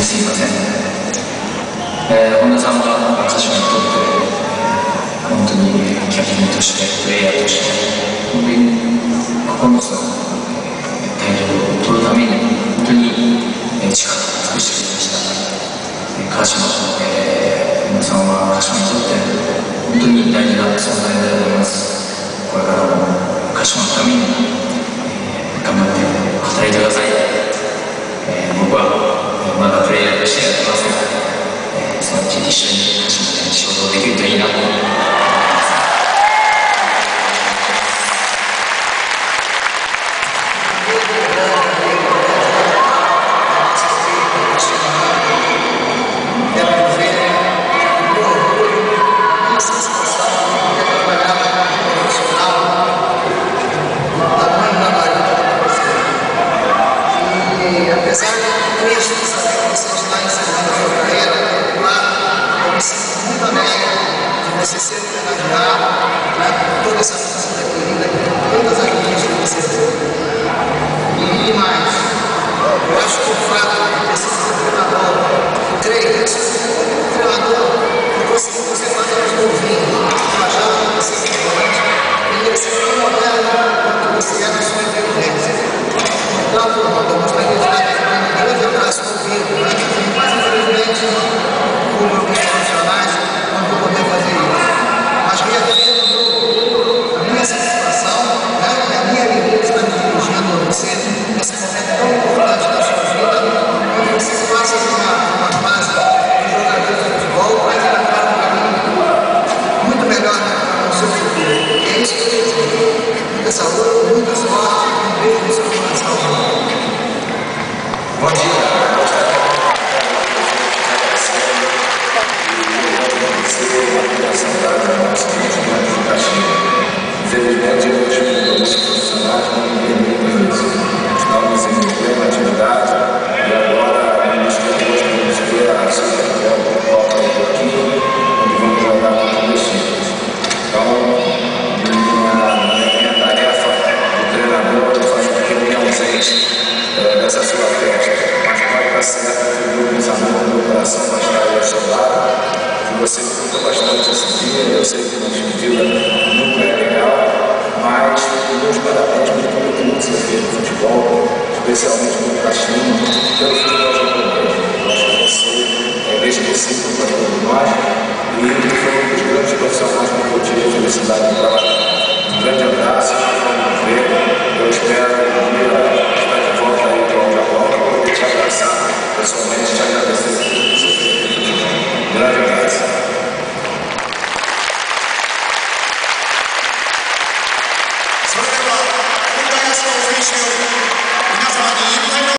すいません。本田さんは鹿島にとって本当にキャプテンとしてプレイヤーとして本当に9つのタイトルを取るために本当に力を尽くしてくれました。鹿島、本田さんは鹿島にとって本当に大事な存在だと思います。これからも鹿島のために頑張って働いてください。僕はまだプレイヤーとしてやってますが、そのうち一緒に鹿島で仕事をできるといいなと思います。 Apesar de triste saber que vocês lá ensinando a sua carreira, lá eu me sinto muito alegre de você ser homenageado, né, por toda essa torcida querida, por todas as linhas que você deu. E mais, eu acho que o fato de você ser treinador, eu creio isso, o treinador, você faz aos novinhos, viajando, você se pode, ele deve ser tão moderno quanto você é na sua inteligência. Então, eu gostaria de dar um grande abraço ao vivo, mas infelizmente, como alguns profissionais, não vou poder fazer isso. Mas reafirmo a minha satisfação, né, e a minha alegria de estar me dirigindo a você nesse momento tão importante da sua vida, onde você passa uma fase de jogador de futebol para encontrar um caminho muito melhor no seu futuro. E é isso que eu desejo. Muita saúde, muita sorte, um beijo no seu coração. Bom dia. Infelizmente, eu tive muitos profissionais que não me permitem isso. Estamos em plena atividade e agora, nos dias vamos ter a Supercopa do Copa do Turquia, onde vamos jogar contra os times. Então, minha tarefa de treinador é fazer com que eu me ausente dessa sua festa, mas pode estar certo que o meu amor, meu coração vai estar aí ao seu lado. Você me conta bastante esse dia, eu sei que uma despedida nunca é legal, mas meus parabéns por tudo que você fez no futebol, especialmente no Caixinho, pelo futebol japonês. Eu acho que você é inesquecível para todos nós e foi um dos grandes profissionais com que eu tive a felicidade de trabalhar. Um grande abraço, vamos ver, eu espero um dia estar de volta aí para o Japão para poder te abraçar pessoalmente, te agradecer por tudo que você fez no futebol. Um grande abraço. So, we have a nice official